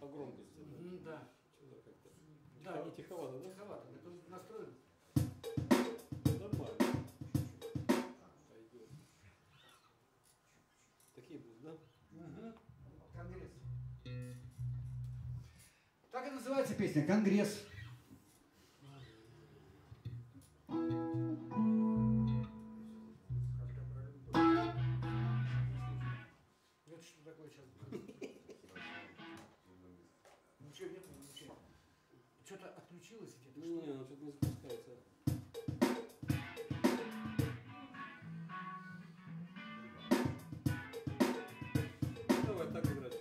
по громкости. Да. Что-то как-то. Да, Не тиховато, да? тиховато. Это настроен. Нормально. Пойдет. Такие будут, да? Конгресс. Так и называется песня «Конгресс». Это что такое сейчас? Ничего нет, ничего. Что-то отключилось где-то? Не, ну что-то не запускается. Давай так играть.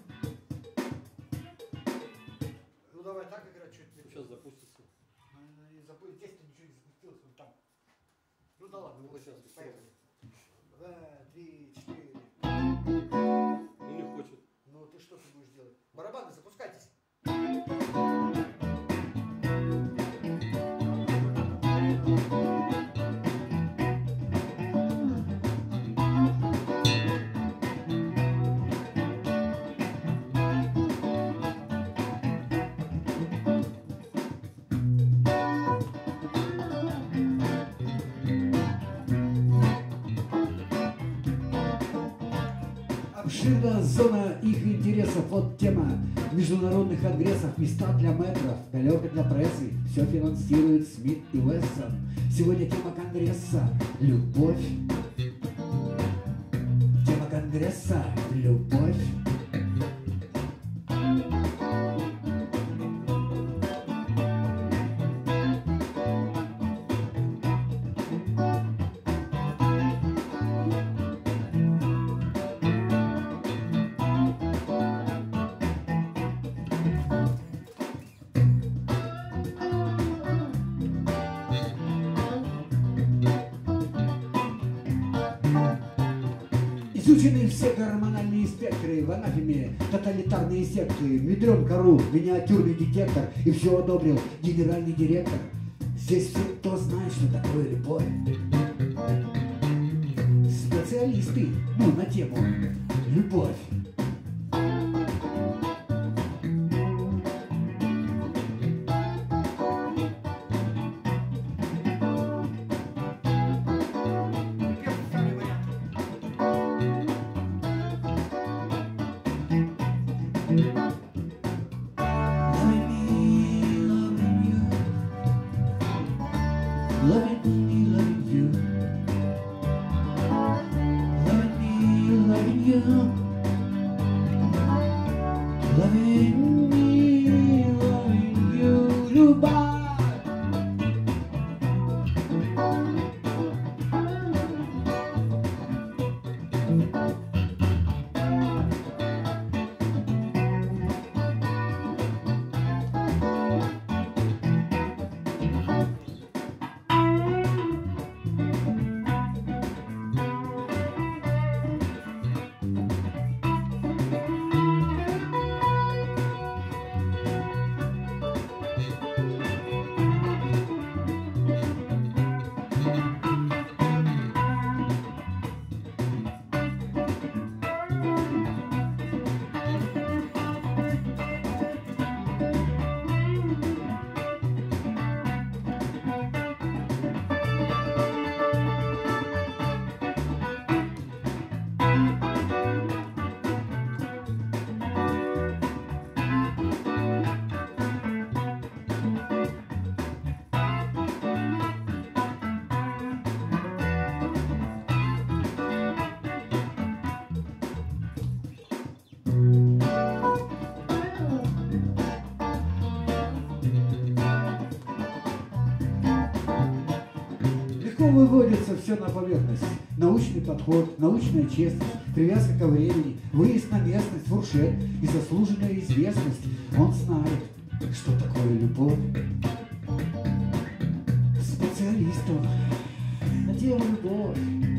Ну давай так играть, что теперь. Сейчас запустится. Здесь-то ничего не запустилось, вот там. Ну да ладно, Вот сейчас. поехали. 2, 3, 4. Ну не хочет. Ну ты что ты будешь делать? Барабаны, запускайтесь. Обширна зона их интересов, вот тема международных конгрессов, места для мэтров, галерка для прессы, все финансирует Смит и Вессон. Сегодня тема конгресса – любовь. Тема конгресса – любовь. Изучены все гормональные спектры в анафеме, тоталитарные секты, внедрен миниатюрный детектор, и все одобрил генеральный директор. Здесь все, кто знает, что такое любовь. Специалисты, на тему любовь. Выводится все на поверхность. Научный подход, научная честность, привязка ко времени, выезд на местность, фуршет и заслуженная известность. Он знает, что такое любовь. Специалистов на тему любовь.